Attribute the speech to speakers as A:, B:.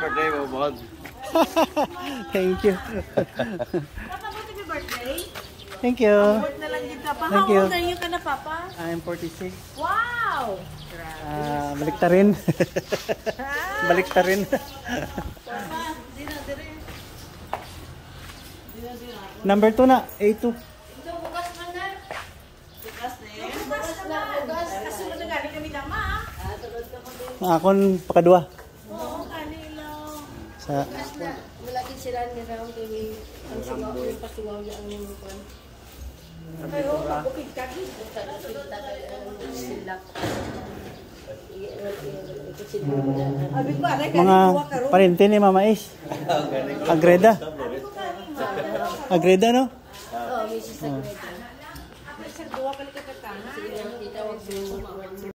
A: birthday mo, Bod.
B: Thank you.
C: Papa, happy birthday.
B: Thank you.
C: Abot na lang dito, Papa.
B: Thank
C: How
B: you.
C: old are you ka na, Papa?
B: I'm 46.
C: Wow!
B: Balik ta rin. Balik ta rin.
C: Papa, dina.
B: Number 2 na, A2.
C: Ito, bukas man na. Bukas na yun? Bukas na. Kasunod na galing kami na, ma. Tulad ka mo din.
B: Akon pakadua.
C: Oo, kanilo.
B: Sa
D: Malaki sila nila ang kami ang sumaw yung pasuwaw ang nilikuan.
C: Pero, bukid kagi.
D: Silak.
C: Abi ko, aray,
B: mga parente ni Mama Is. Agreda. Agreda, no?
D: Oo, Mrs. Agreda.